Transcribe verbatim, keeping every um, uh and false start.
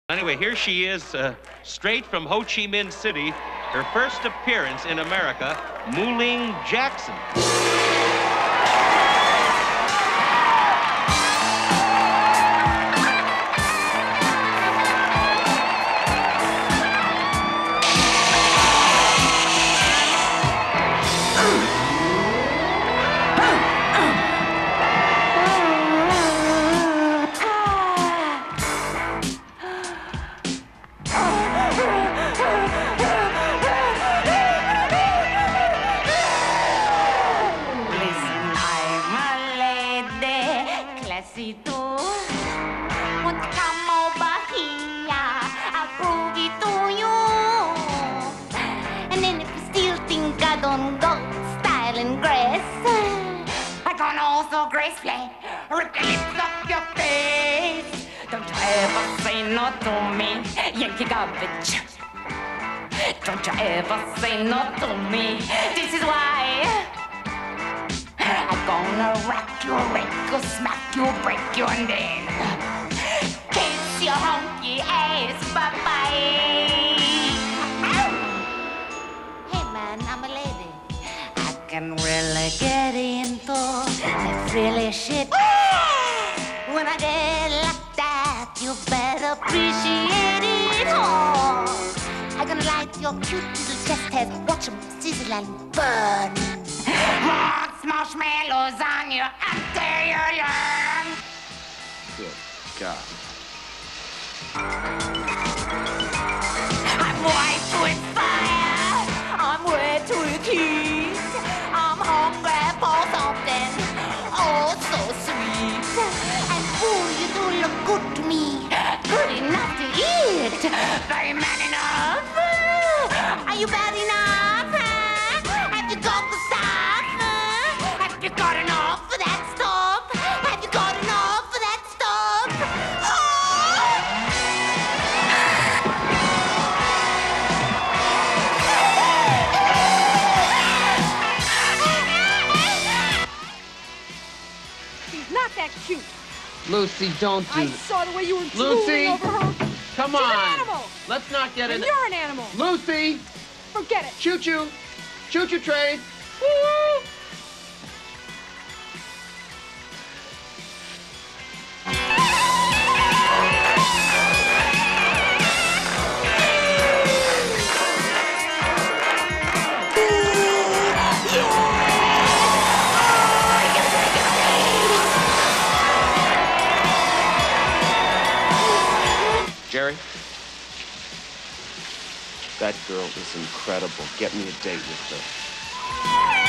Anyway, here she is, uh, straight from Ho Chi Minh City, her first appearance in America, Mouling Jackson. Rip the lips off your face. Don't you ever say no to me, Yankee garbage. Don't you ever say no to me. This is why I'm gonna rock you, rake you, smack you, break you, and then kiss your honky ass. Bye bye. Hey man, I'm a lady. I can really get into that really shit. When I get like that, you better appreciate it. Oh, I'm gonna light your cute little chest hair, watch them sizzle and burn. Hot marshmallows on you until you learn. Good God. I'm white with fire. I'm wet with heat. I'm hungry for something oh so sweet. And ooh, you do look good to me. Good enough to eat. Very man enough. Are you bad enough? Huh? Have you got the stuff? Huh? Have you got enough for that stuff? Have you got enough for that stuff? She's not that cute. Lucy, don't do I that. saw the way you were drooling Lucy, over her. come She's on. an animal. Let's not get And in. you're an animal. Lucy, Forget it. choo-choo, choo-choo train. Woo! Jerry, that girl is incredible. Get me a date with her.